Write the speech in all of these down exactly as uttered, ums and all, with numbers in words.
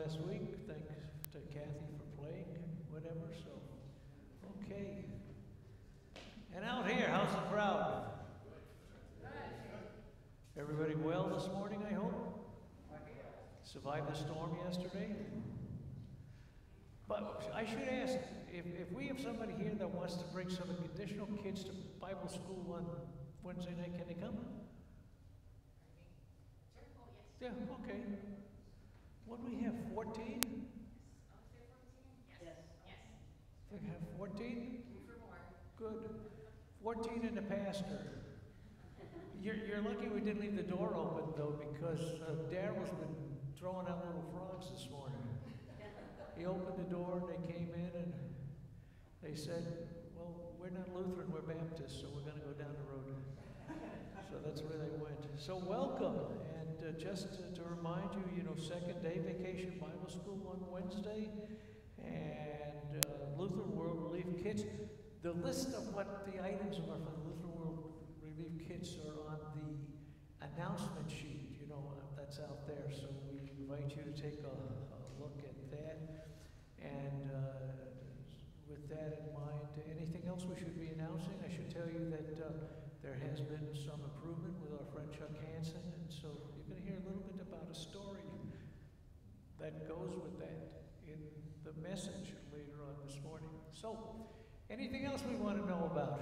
last week. Thanks to Kathy for playing and whatever, so, okay. And out here, how's the crowd? Everybody well this morning, I hope? Survived the storm yesterday? But I should ask, if, if we have somebody here that wants to bring some additional kids to Bible school on Wednesday night, can they come? Yeah, okay. What do we have, fourteen? Yes. Yes. We have fourteen? Good. fourteen and the pastor. You're, you're lucky we didn't leave the door open, though, because uh, Daryl's been throwing out little frogs this morning. He opened the door, and they came in, and they said, well, we're not Lutheran, we're Baptist, so we're going to go down the road. So that's where they went. So welcome, and uh, just to, to remind you, you know, second day Vacation Bible School on Wednesday, and uh, Lutheran World Relief Kits. The list of what the items are for the Lutheran World Relief Kits are on the announcement sheet, you know, that's out there. So we invite you to take a, a look at that. And uh, with that in mind, anything else we should be announcing? I should tell you that uh, there has been some improvement with our friend Chuck Hansen, and so you're going to hear a little bit about a story that goes with that in the message later on this morning. So, anything else we want to know about?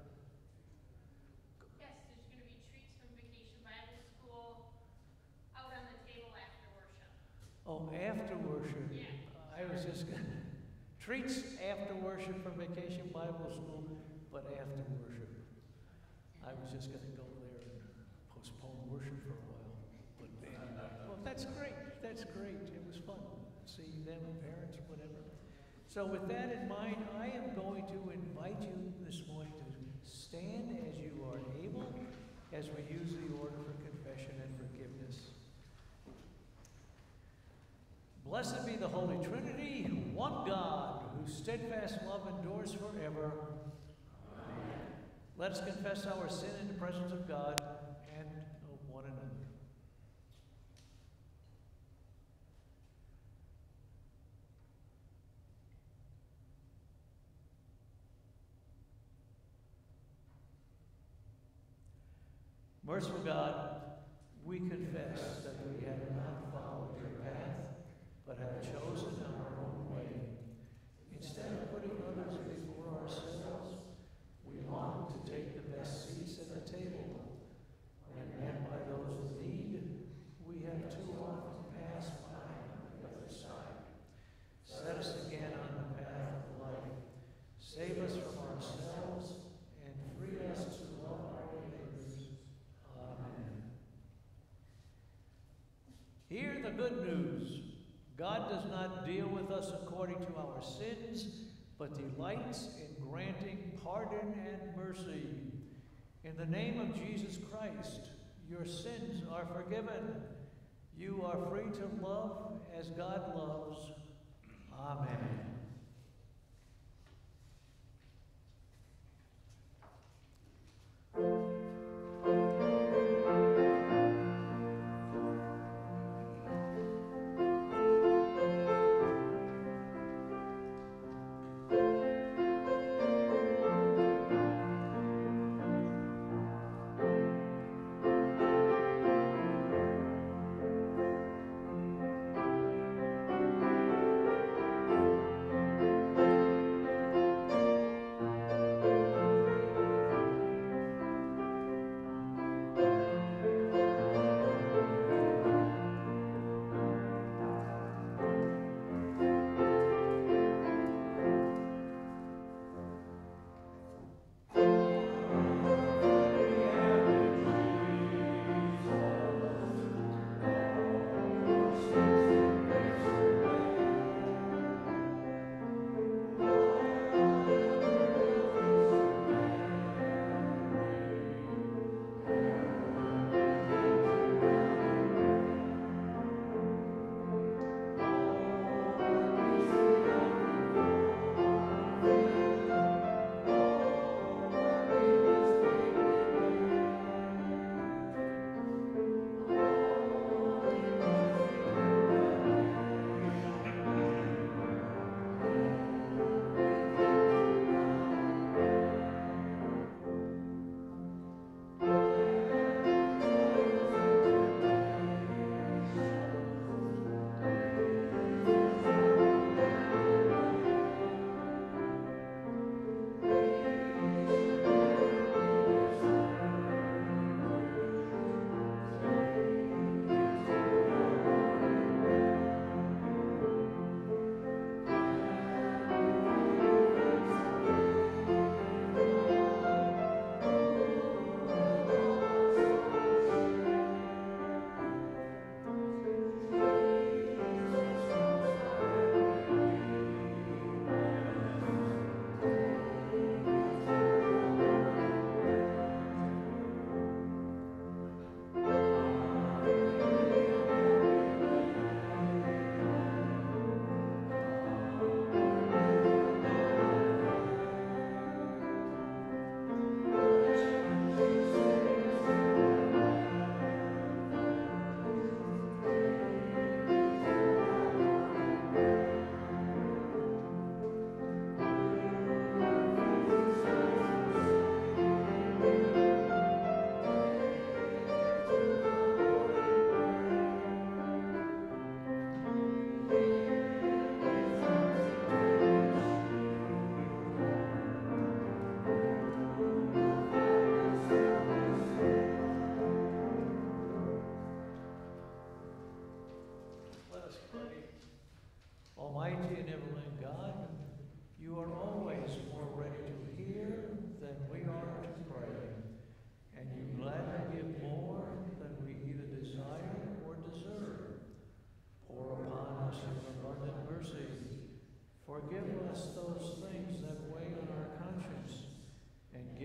Yes, there's going to be treats from Vacation Bible School out on the table after worship. Oh, after worship. Yeah. I was just going to, treats after worship from Vacation Bible School, but after worship. I was just going to go there and postpone worship for a while. But anyway, well, that's great. That's great. It was fun seeing them, parents, whatever. So with that in mind, I am going to invite you this morning to stand as you are able as we use the order for confession and forgiveness. Blessed be the Holy Trinity, one God, whose steadfast love endures forever. Amen. Let us confess our sin in the presence of God and of one another. Merciful God, we confess that we have not followed your path, but have chosen our own way. Instead of putting others before ourselves, we long to take the best seats at the table. When met by those in need, we have too often passed by on the other side. Set us again on the path of life. Save us from ourselves and free us to love our neighbors. Amen. Hear the good news. God does not deal with us according to our sins, but delights in granting pardon and mercy. In the name of Jesus Christ, your sins are forgiven. You are free to love as God loves. Amen.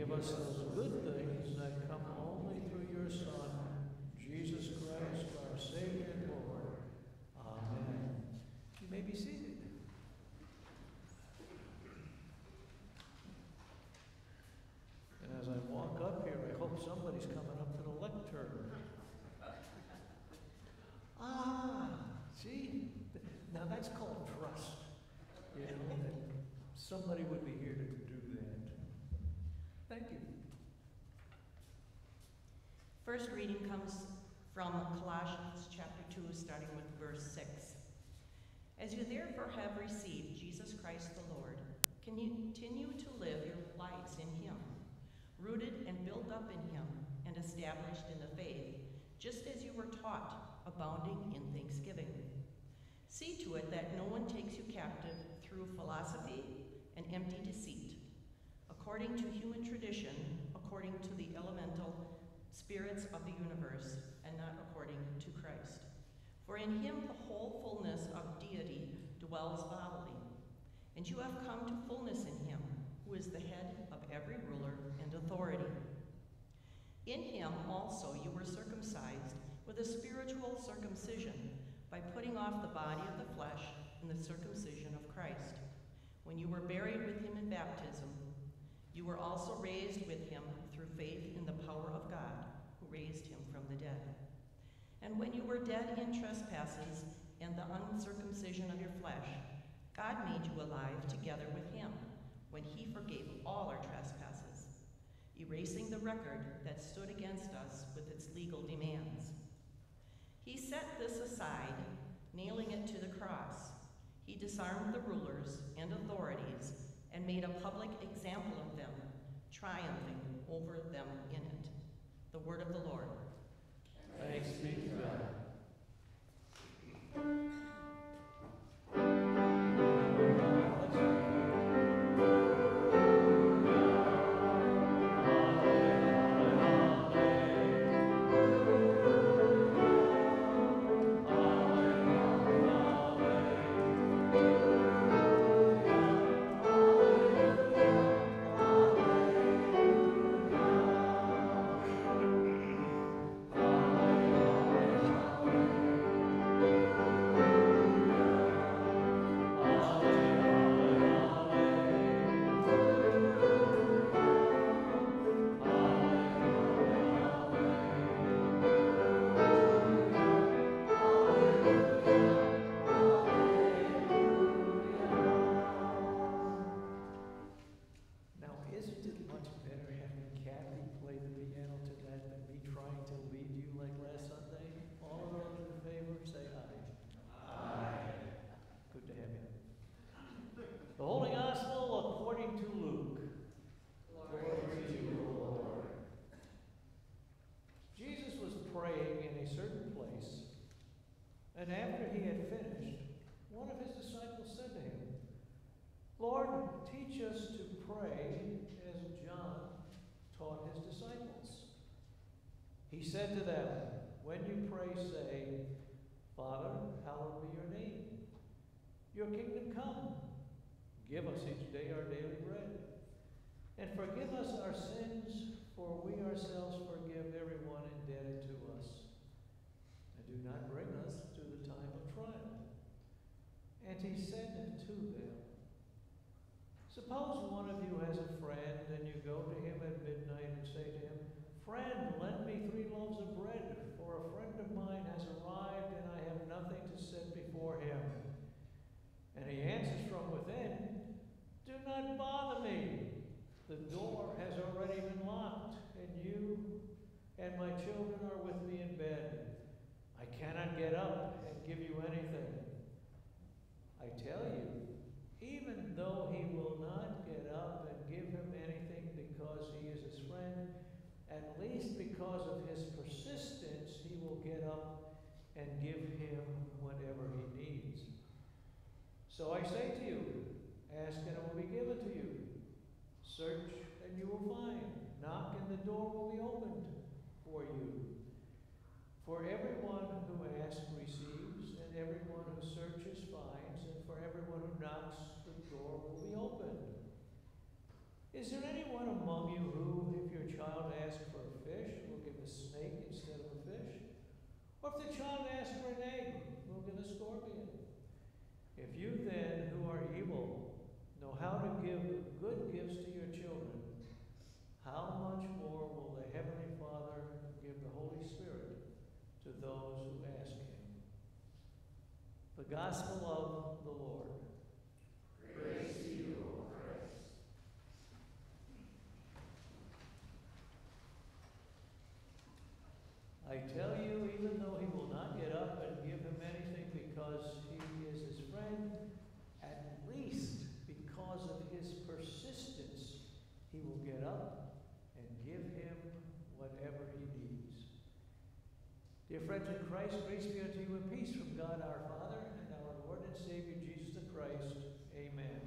give us those good things that come only through your Son, Jesus Christ, our Savior and Lord. Amen. You may be seated. And as I walk up here, I hope somebody's coming up to the lectern. Ah, see? Now that's called trust. You know, that somebody would be here to do that. Thank you. First reading comes from Colossians chapter two, starting with verse six. As you therefore have received Jesus Christ the Lord, continue to live your lives in him, rooted and built up in him, and established in the faith, just as you were taught, abounding in thanksgiving. See to it that no one takes you captive through philosophy and empty deceit, according to human tradition, according to the elemental spirits of the universe, and not according to Christ. For in him the whole fullness of deity dwells bodily, and you have come to fullness in him, who is the head of every ruler and authority. In him also you were circumcised with a spiritual circumcision, by putting off the body of the flesh in the circumcision of Christ. When you were buried with him in baptism, you were also raised with him through faith in the power of God, who raised him from the dead. And when you were dead in trespasses and the uncircumcision of your flesh, God made you alive together with him, when he forgave all our trespasses, erasing the record that stood against us with its legal demands. He set this aside, nailing it to the cross. He disarmed the rulers and authorities and made a public example of them, triumphing over them in it. The word of the Lord. Thanks be to God. And after he had finished, one of his disciples said to him, Lord, teach us to pray as John taught his disciples. He said to them, when you pray, say, Father, hallowed be your name. Your kingdom come. Give us each day our daily bread. And forgive us our sins, for we ourselves forgive everyone indebted to us. And do not bring us to the time of trial. And he said to them, suppose one of you has a friend, and you go to him at midnight and say to him, Friend, lend me three loaves of bread, for a friend of mine has arrived, and I have nothing to set before him. And he answers from within, Do not bother me. The door has already been locked, and you and my children are with me in bed. I cannot get up and give you anything. I tell you, even though he will not get up and give him anything because he is his friend, at least because of his persistence, he will get up and give him whatever he needs. So I say to you, ask and it will be given to you. Search and you will find. Knock and the door will be opened for you. For everyone who asks receives, and everyone who searches finds, and for everyone who knocks, the door will be opened. Is there anyone among you who, snake instead of a fish? Or if the child asks for an egg, we'll give a scorpion. If you then, who are evil, know how to give good gifts to your children, how much more will the Heavenly Father give the Holy Spirit to those who ask him? The Gospel of the Lord. Praise to you, O Christ. I tell you, even though he will not get up and give him anything because he is his friend, at least because of his persistence, he will get up and give him whatever he needs. Dear friends in Christ, grace be unto you and peace from God our Father and our Lord and Savior Jesus the Christ. Amen.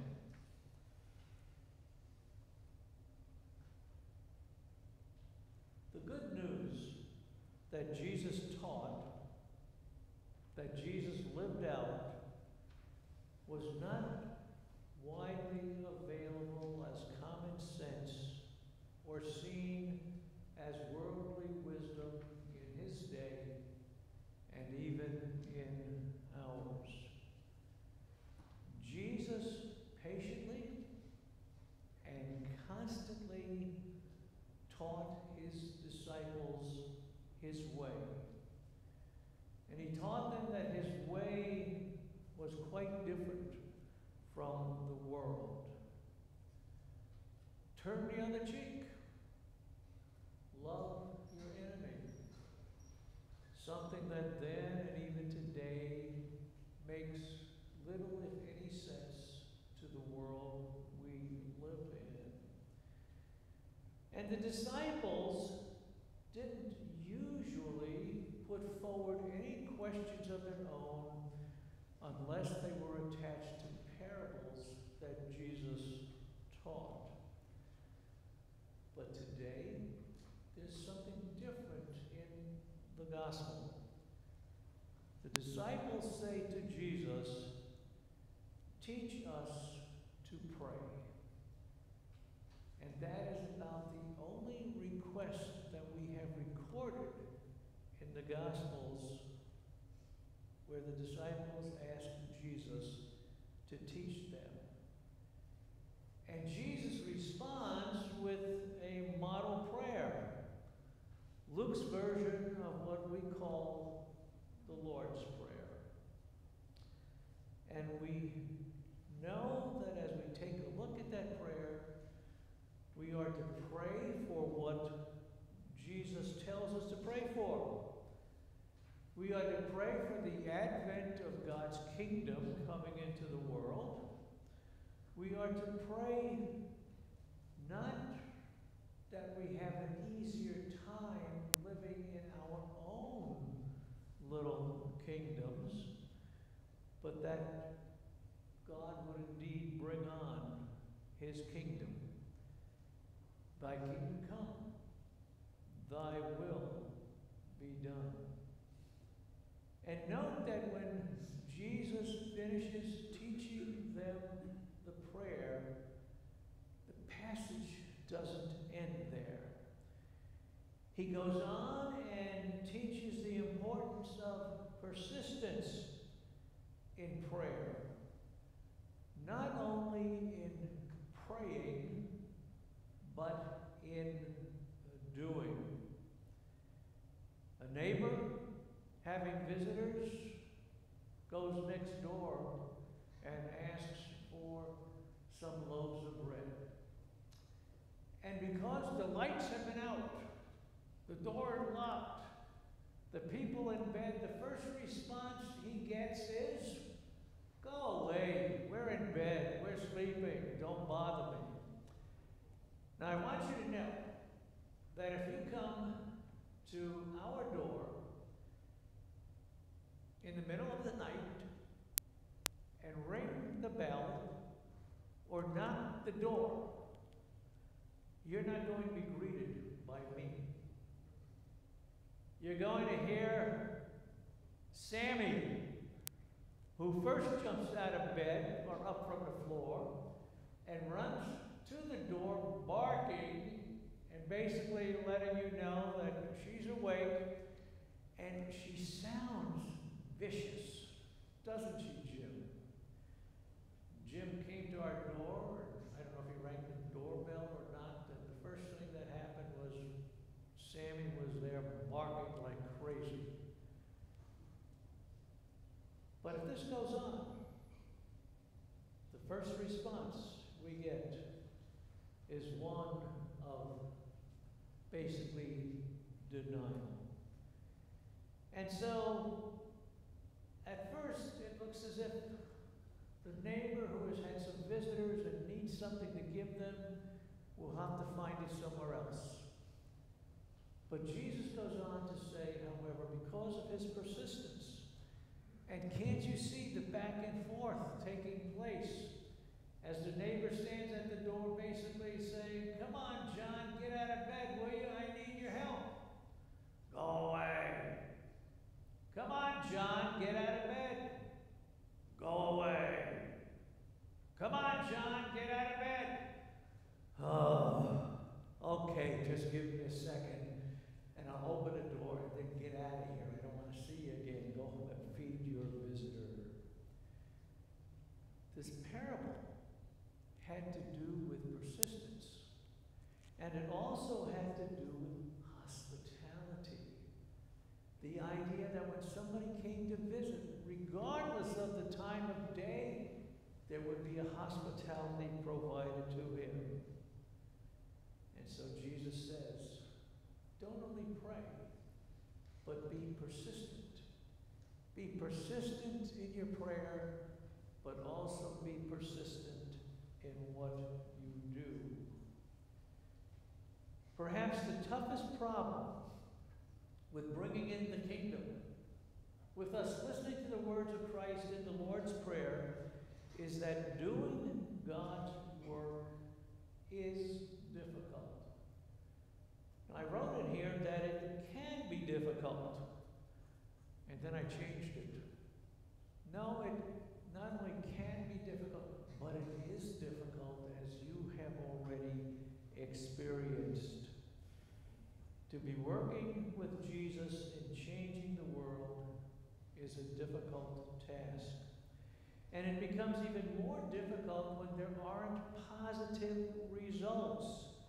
The good news that Jesus taught, that Jesus lived out, was not widely available as common sense or seen as worldly wisdom in his day and even in ours. Jesus patiently and constantly taught his disciples his way. And he taught them that his way was quite different from the world. Turn the other cheek. Love your enemy. Something that then and even today makes little, if any, sense to the world we live in. And the disciples didn't usually put forward any questions of their own unless they were attached to parables that Jesus taught. But today, there's something different in the gospel. The disciples say to Jesus, "Teach us to pray." And that is about the only request that we have recorded in the Gospels where the disciples asked Jesus to teach them. And Jesus responds with a model prayer, Luke's version of what we call the Lord's Prayer. And we know that as we take a look at that prayer, we are to pray for what Jesus tells us to pray for. We are to pray for the advent of God's kingdom coming into the world. We are to pray not that we have an easier time living in our own little kingdoms, but that God would indeed bring on his kingdom. Thy kingdom come, thy will be done. And note that when Jesus finishes teaching them the prayer, the passage doesn't end there. He goes on and teaches the importance of persistence in prayer. Not only in praying, but in doing. A neighbor having visitors goes next door and asks for some loaves of bread. And because the lights have been out, the door is locked, the people in bed, the first response he gets is, "Go away, we're in bed, we're sleeping, don't bother me." Now I want you to know that if you come to our door in the middle of the night and ring the bell or knock the door, you're not going to be greeted by me. You're going to hear Sammy, who first jumps out of bed or up from the floor and runs to the door barking and basically letting you know that she's awake awake, and she sounds vicious, doesn't she, Jim? Jim came to our door, and I don't know if he rang the doorbell or not, and the first thing that happened was Sammy was there barking like crazy. But if this goes on, the first response we get is one of basically denial. And so, at first, it looks as if the neighbor who has had some visitors and needs something to give them will have to find it somewhere else. But Jesus goes on to say, however, because of his persistence, and can't you see the back and forth taking place as the neighbor stands at the door basically saying, come on, John, get out of bed, will you? I need your help. Go away. Come on, John, get out of bed. Go away. Come on, John, get out of bed. Oh, okay, just give me a second, and I'll open the door and then get out of here. I don't want to see you again. Go home and feed your visitor. This parable had to do with persistence, and it also had to do with hospitality. The idea that when somebody came to visit, regardless of the time of day, there would be a hospitality provided to him. And so Jesus says, don't only pray, but be persistent. Be persistent in your prayer, but also be persistent in what you do. Perhaps the toughest problem with bringing in the kingdom, with us listening to the words of Christ in the Lord's Prayer, is that doing God's work is difficult. I wrote in here that it can be difficult, and then I changed it. No, it not only can be difficult, but it is difficult, as you have already experienced. To be working with Jesus in changing the world is a difficult task. And it becomes even more difficult when there aren't positive results.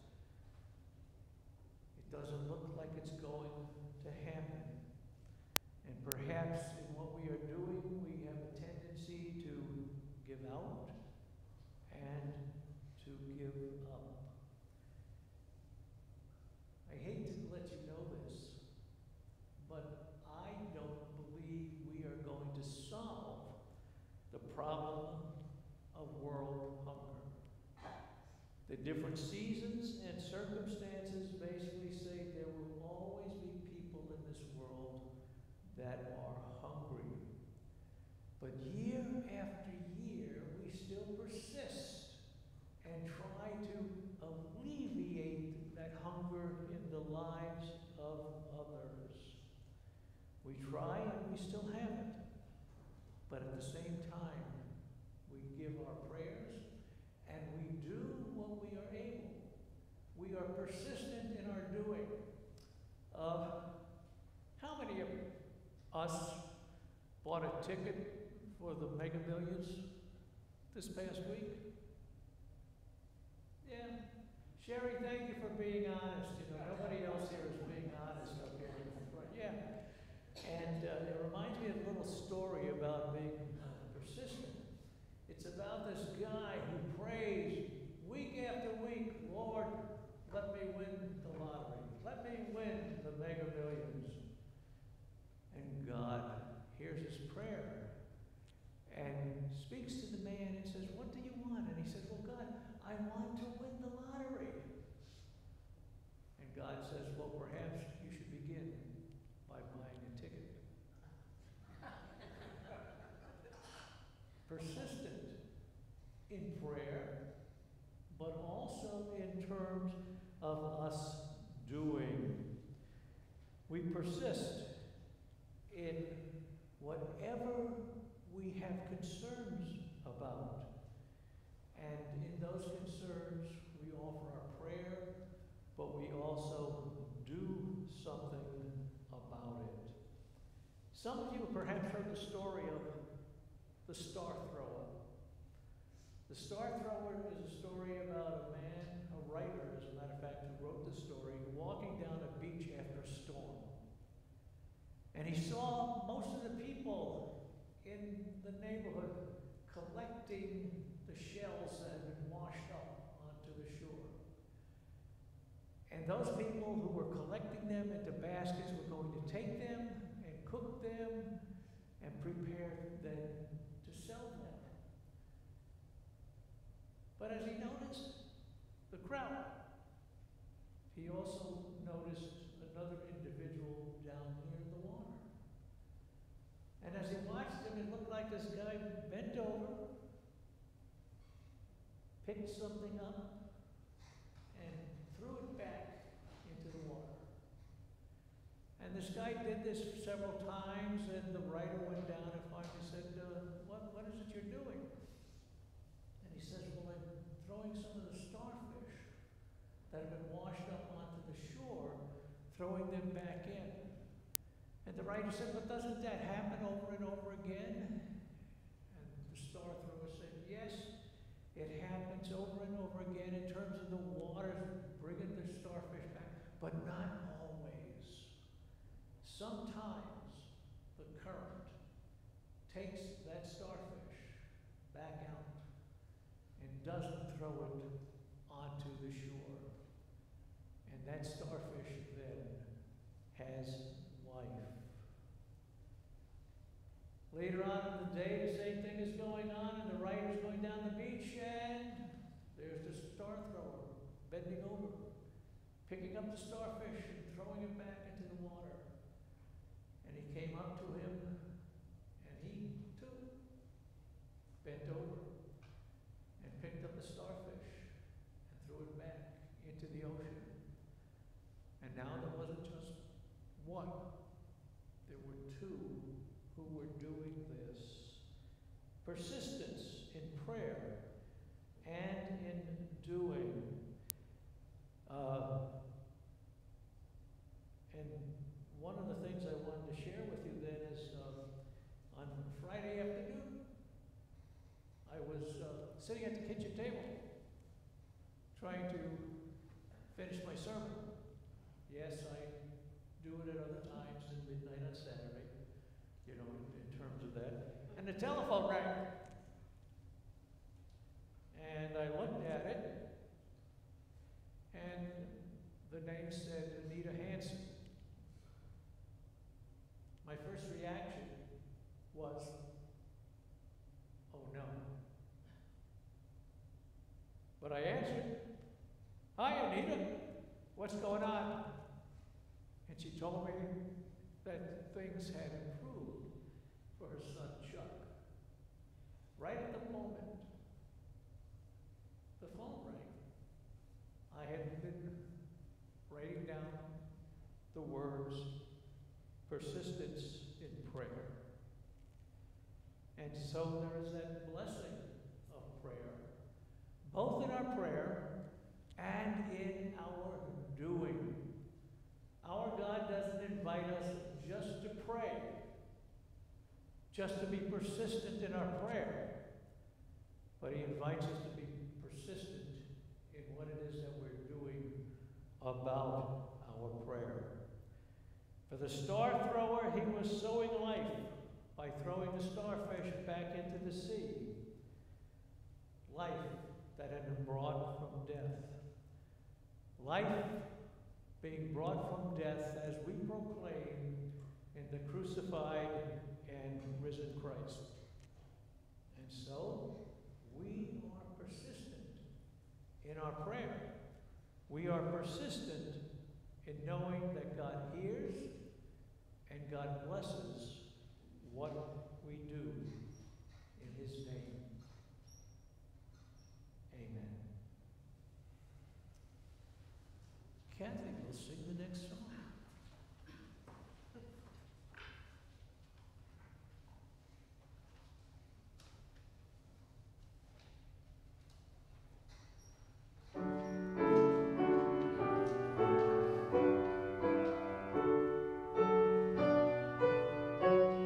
It doesn't look like it's going to happen. And perhaps in what we are doing, we have a tendency to give out and to give up. I hate to let you know this, but I don't believe we are going to solve the problem of world hunger. The different seasons and circumstances basically say there will always be people in this world that are hungry. But year after year, we still persist and try to alleviate that hunger in the lives of others. We try and we still haven't. But at the same time, we give our prayers and we do what we are able. We are persistent in our doing. Uh, how many of us bought a ticket for the Mega Millions this past week? Yeah. Sherry, thank you for being honest. You know, nobody else here is being honest up here in the front. Yeah. And uh, it reminds me of a little story about being uh, persistent. It's about this guy who prays week after week, Lord, let me win the lottery. Let me win the Mega Millions. And God hears his prayer and speaks to the man and says, what do you want? And he says, well, God, I want to win the lottery. And God says, well, perhaps you should begin by buying a ticket. Persistent in prayer, but also in terms of us doing. We persist in whatever we have concerns about. And in those concerns, we offer our prayer, but we also do something Some of you perhaps heard the story of the star thrower. The star thrower is a story about a man, a writer, as a matter of fact, who wrote the story, walking down a beach after a storm. And he saw most of the people in the neighborhood collecting the shells that had been washed up onto the shore. And those people who were collecting them into baskets were going to take them and cook them and prepare them to sell them. But as he noticed the crowd, he also noticed another individual down near the water. And as he watched him, it looked like this guy bent over, picked something up, and threw it back into the water. And this guy did this several times, and the writer went down and finally said, uh, what, what is it you're doing? And he says, well, I'm throwing some of the starfish that have been washed up onto the shore, throwing them back in. And the writer said, but doesn't that happen over and over again? And the star thrower said, yes, it happens over and over again in terms of the water bringing the starfish back, but not always. Sometimes the current takes that starfish back out and doesn't throw it onto the shore. And that starfish then has life. Later on in the day, the same thing is going on, and the writer's going down the beach, and there's the star thrower bending over, picking up the starfish and throwing it back into the water. And he came up to him, and he too bent over and picked up the starfish and threw it back into the ocean. And now there wasn't just one, there were two who were doing this. Persistence in prayer and in doing. Uh, and one of the things I wanted to share with you then is uh, on Friday afternoon, I was uh, sitting at the kitchen table trying to finish my sermon. Yes, I do it at other times than midnight on Saturday, you know, in, in terms of that. And the telephone rang. And I looked at it, and the name said Anita Hansen. My first reaction was, oh no. But I answered, hi Anita, what's going on? And she told me that things had improved for her son Chuck. Right at the moment the phone rang, I had been writing down the words persistence in prayer. And so there is that blessing of prayer, both in our prayer and in our doing. Our God doesn't invite us just to pray, just to be persistent in our prayer, but He invites us to be persistent in what it is that we're doing about our prayer. For the star thrower, he was sowing life by throwing the starfish back into the sea. Life that had been brought from death. Life being brought from death as we proclaim in the crucified and risen Christ. And so, we are persistent in our prayer. We are persistent in knowing that God hears and God blesses what we do in His name. Amen. Kathy will sing the next song. Thank you.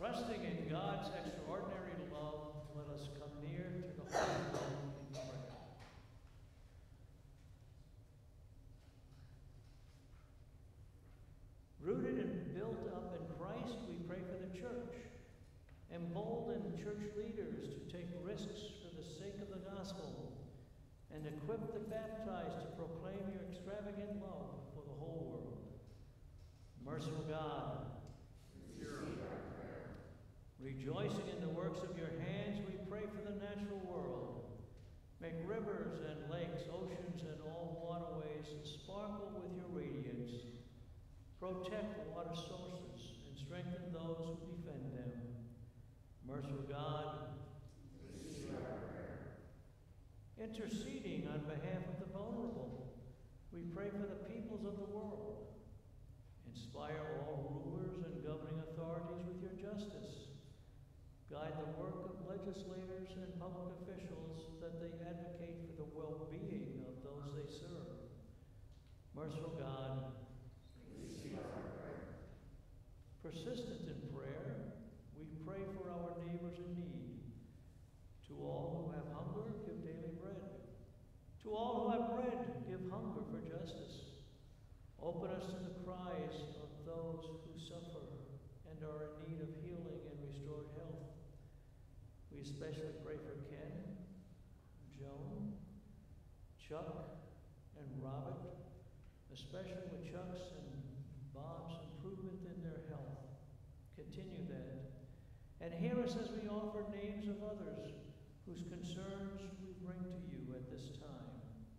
Trusting in God's extraordinary love, let us come near to the Holy Throne in prayer. Rooted and built up in Christ, we pray for the church. Embolden church leaders to take risks for the sake of the gospel, and equip the baptized to proclaim your extravagant love for the whole world. Merciful God, Receive our prayer. rejoicing in the works of your hands, we pray for the natural world. Make rivers and lakes, oceans, and all waterways sparkle with your radiance. Protect water sources and strengthen those who defend them. Merciful God, Receive our prayer. interceding on behalf of the vulnerable, we pray for the peoples of the world. Inspire all rulers and governing authorities with your justice. Guide the work of legislators and public officials that they advocate for the well-being of those they serve. Merciful God, Receive our prayer. persistent in prayer, we pray for our neighbors in need. To all who have hunger, give daily bread. To all who have bread, give hunger for justice. Open us to the cries of those who suffer and are in need of healing and restored health. We especially pray for Ken, Joan, Chuck, and Robert, especially with Chuck's and Bob's improvement in their health. Continue that. And hear us as we offer names of others whose concerns we bring to you at this time.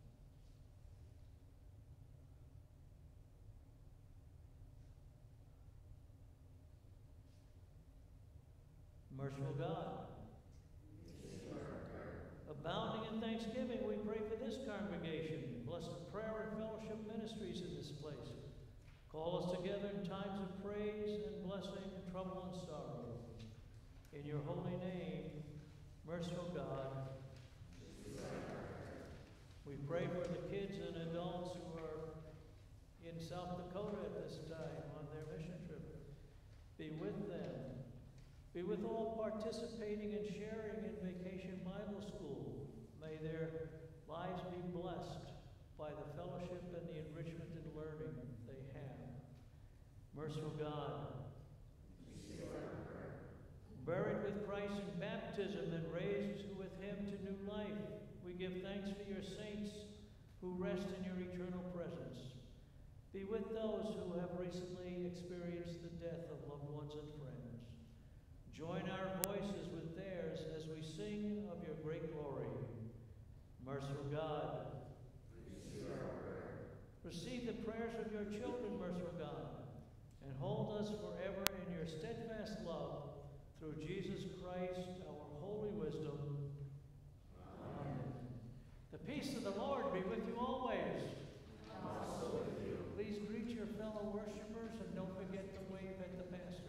Merciful God, Receive our prayer. abounding in thanksgiving, we pray for this congregation. Bless the prayer and fellowship ministries in this place. Call us together in times of praise and blessing, trouble and sorrow. In your holy name, merciful God, Receive our prayer. we pray for the kids and adults who are in South Dakota at this time on their mission trip. Be with them. Be with all participating and sharing in Vacation Bible School. May their lives be blessed by the fellowship and the enrichment and learning they have. Merciful God, Receive our prayer. buried with Christ in baptism and raised with him to new life, we give thanks for your saints who rest in your eternal presence. Be with those who have recently experienced the death of loved ones and friends. Join our voices with theirs as we sing of your great glory. Merciful God, Receive our prayer. receive the prayers of your children, merciful God, and hold us forever in your steadfast love through Jesus Christ, our holy wisdom. Amen. The peace of the Lord be with you always. And also with you. Please greet your fellow worshipers and don't forget to wave at the pastor.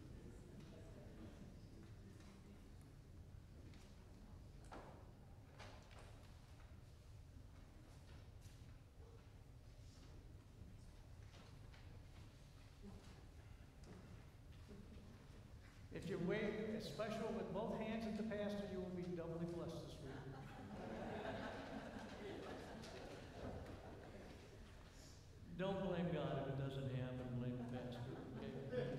If you wave a special with both hands at the pastor, you will be doubly blessed this week. Don't blame God if it doesn't happen. Blame the pastor. Okay?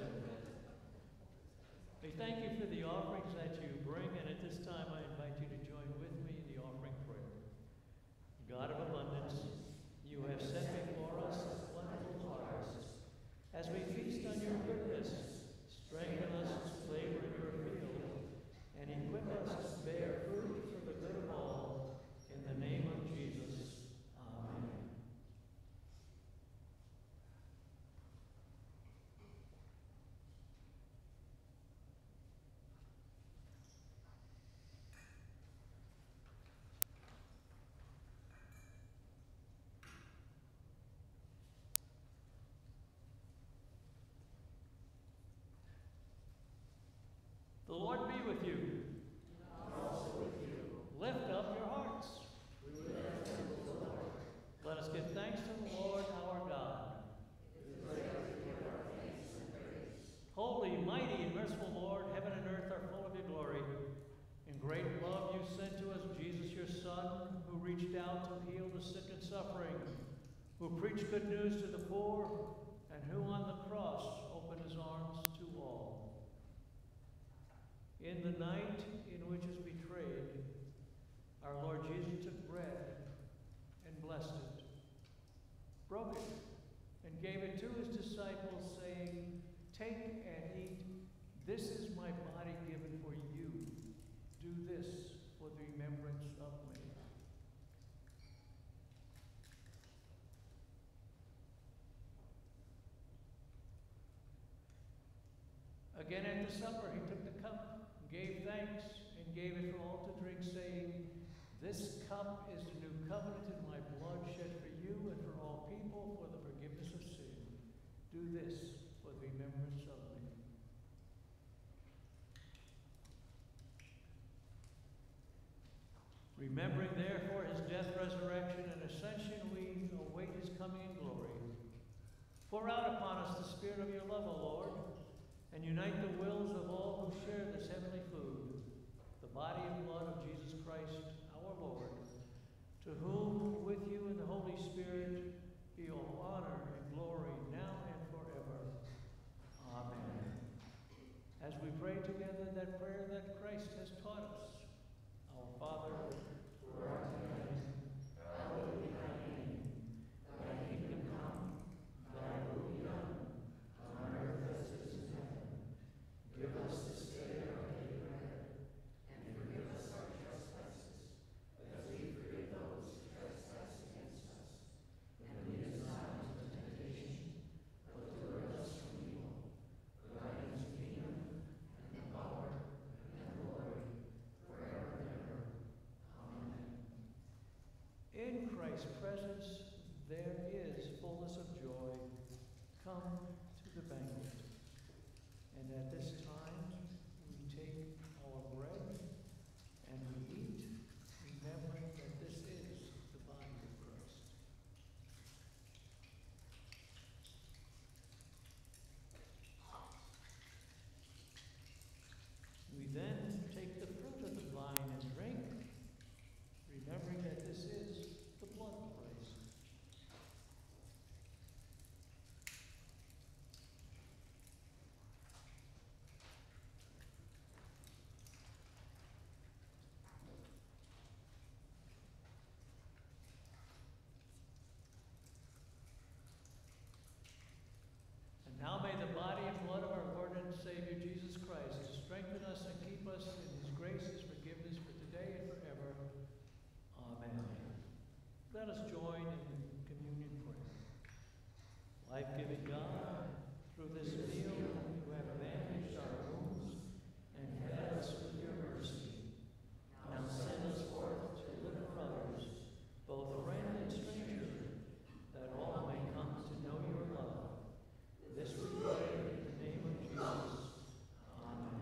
We thank you for the offerings that you bring, and at this time I invite you to join with me in the offering prayer. God of abundance, you have set before us a plentiful harvest. As we feast on your goodness, strengthen us to labor in your field, and equip us to bear fruit for the good of all. In the name of Jesus, amen. The Lord be with you. And also with you. Lift up your hearts. We lift them to the Lord. Let us give thanks to the Lord our God. It is right to give our thanks and praise. Holy, mighty, and merciful Lord, reached out to heal the sick and suffering, who preached good news to the poor, and who on the cross opened his arms to all. In the night in which he was betrayed, our Lord Jesus took bread and blessed it, broke it, and gave it to his disciples, saying, "Take and eat. This is my body given for you. Do this for the remembrance of me." Again at the supper he took the cup, gave thanks, and gave it for all to drink, saying, "This cup is the new covenant in my blood, shed for you and for all people for the forgiveness of sin. Do this for the remembrance of me." Remembering therefore his death, resurrection, and ascension, we await his coming in glory. Pour out upon us the spirit of your love, O Lord, and unite the wills of all who share this heavenly food, the body and blood of Jesus Christ, our Lord, to whom, with you and the Holy Spirit, be all honor and glory now and forever. Amen. As we pray together that prayer that Christ has taught us, our Father, who art in heaven, hallowed be thy name. Thy kingdom come, thy will be done, on earth as it is in heaven. Give us this day our daily bread, and forgive us our trespasses, as we forgive those who trespass against us. And lead us not into temptation, but deliver us from evil. For thine is the kingdom, and the power, and the glory, forever and ever. Amen. In Christ's presence there is fullness of joy. Come to the banquet. And at this time we take our bread and we eat, remembering that this is the body of Christ. We then take the fruit of the vine and drink, remembering that this is the blood of Christ. And now may the body and blood of our Lord and Savior Jesus Christ strengthen us and keep us in his grace, his forgiveness for today and forever. Amen. Let us join in communion prayer. Life-giving God, through this meal you have bandaged our wounds and fed us with your mercy. Now send us forth to live for others, both friend and stranger, that all may come to know your love. This we pray in the name of Jesus. Amen.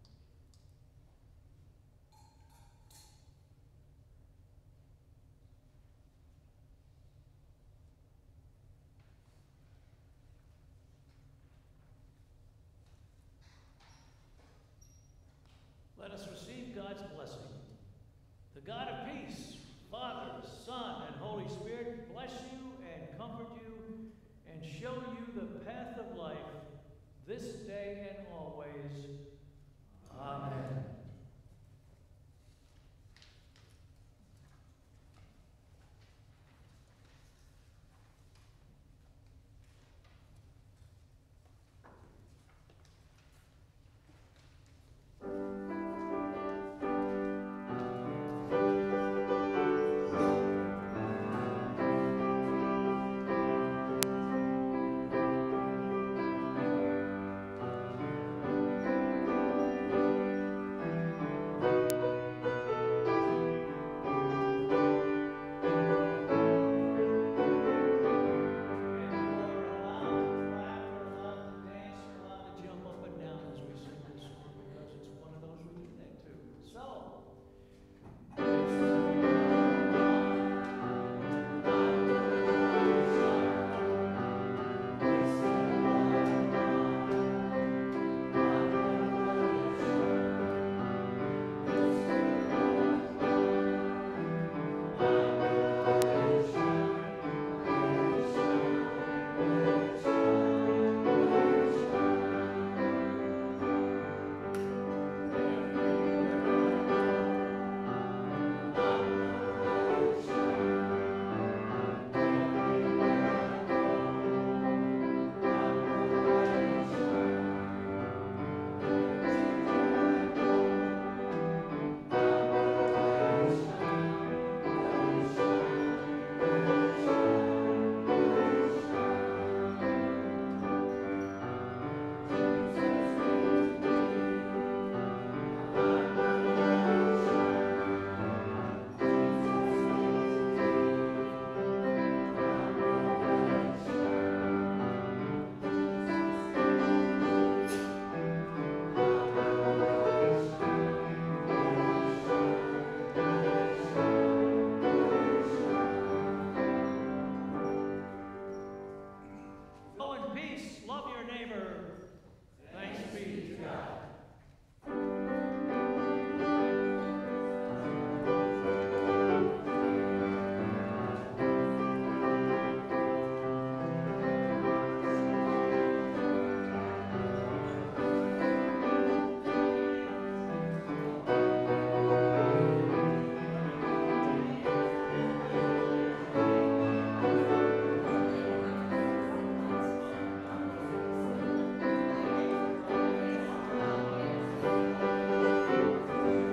Let us receive God's blessing. The God of peace, Father, Son, and Holy Spirit, bless you and comfort you and show you the path of life this day and always. Amen.